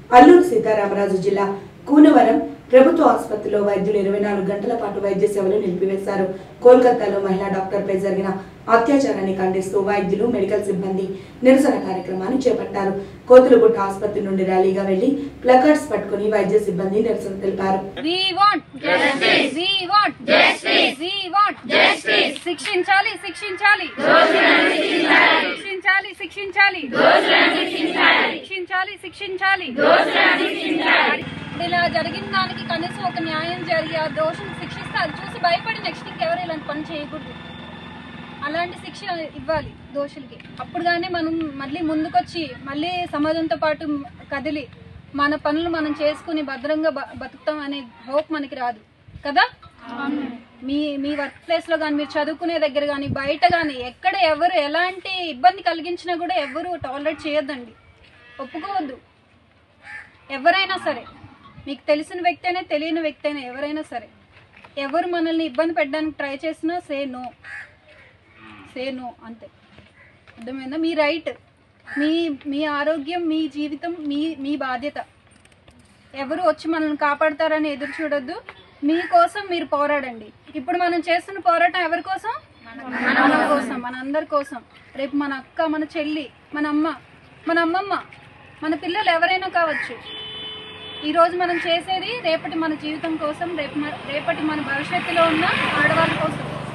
అల్లూరు సీతారామరాజు జిల్లా కూనవరం ప్రభుత్వ ఆసుపత్రిలో వైద్యులు 24 గంటల పాటు వైద్య సేవలు నిలిపివేశారు. కోల్కతాలో మహిళా డాక్టర్పై జరిగిన అత్యాచారాన్ని ఖండిస్తూ వైద్యులు, మెడికల్ సిబ్బంది నిరసన కార్యక్రమాన్ని చేపట్టారు. కోతులగుట్ట ఆసుపత్రి నుండి ర్యాలీగా వెళ్లి ప్లకార్డ్స్ పట్టుకుని వైద్య సిబ్బంది నిరసన తెలిపారు. ఇలా జరిగిన దానికి కనీసం ఒక న్యాయం జరిగి ఆ దోషులు శిక్షిస్తారు. చూసి భయపడి నెక్స్ట్ ఇంకెవరు ఇలాంటి పని చేయకూడదు. అలాంటి శిక్ష ఇవ్వాలి దోషులకి. అప్పుడు కానీ మనం మళ్ళీ ముందుకొచ్చి మళ్ళీ సమాజంతో పాటు కదిలి మన పనులు మనం చేసుకుని భద్రంగా బతుకుతాం అనే హోప్ మనకి రాదు కదా. మీ వర్క్ ప్లేస్ లో కానీ, మీరు చదువుకునే దగ్గర కానీ, బయట కానీ ఎక్కడ ఎవరు ఎలాంటి ఇబ్బంది కలిగించినా కూడా ఎవరు టాలరేట్ చేయొద్దండి, ఒప్పుకోవద్దు. ఎవరైనా సరే, మీకు తెలిసిన వ్యక్తి అయినా తెలియని వ్యక్తి అయినా ఎవరైనా సరే, ఎవరు మనల్ని ఇబ్బంది పెట్టడానికి ట్రై చేసినా సే నో అంతే. అర్థమైందా? మీ రైట్, మీ ఆరోగ్యం, మీ జీవితం, మీ బాధ్యత. ఎవరు వచ్చి మనల్ని కాపాడతారని ఎదురు చూడొద్దు. మీకోసం మీరు పోరాడండి. ఇప్పుడు మనం చేస్తున్న పోరాటం ఎవరి కోసం? మన కోసం, మన అందరి కోసం. రేపు మన అక్క, మన చెల్లి, మన అమ్మ, మన అమ్మమ్మ, మన పిల్లలు ఎవరైనా కావచ్చు. ఈరోజు మనం చేసేది రేపటి మన జీవితం కోసం, రేపటి మన భవిష్యత్తులో ఉన్న ఆడవాళ్ళ కోసం.